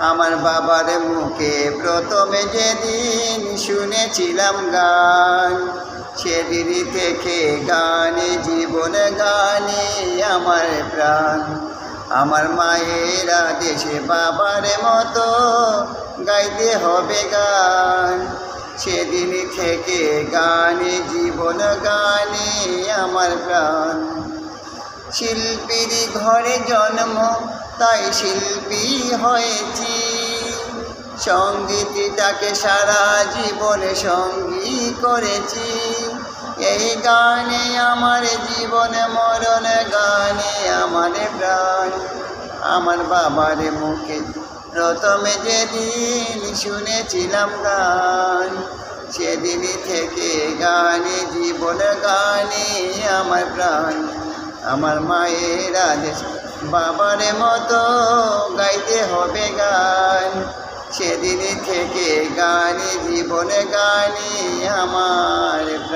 আমার বাবার মুখে প্রথমে যেদিন শুনেছিলাম গান, সেদিন থেকে গানে জীবন, গানে আমার প্রাণ। আমার মায়ের আদেশে বাবার মতো গাইতে হবে গান, সেদিন থেকে গানে জীবন, গানে আমার প্রাণ। শিল্পীর ঘরে জন্ম, তাই শিল্পী হয়েছি, সঙ্গীতটাকে সারা জীবনে সঙ্গী করেছি। এই গানে আমার জীবন মরণ, গানে আমার প্রাণ। আমার বাবার মুখে প্রথমে যেদিন শুনেছিলাম গান, সেদিন থেকে গানে জীবন, গানে আমার প্রাণ। আমার মায়ের আদেশ বাবার মতো গাইতে হবে গান, সেদিন থেকে গানে জীবন, গানে আমার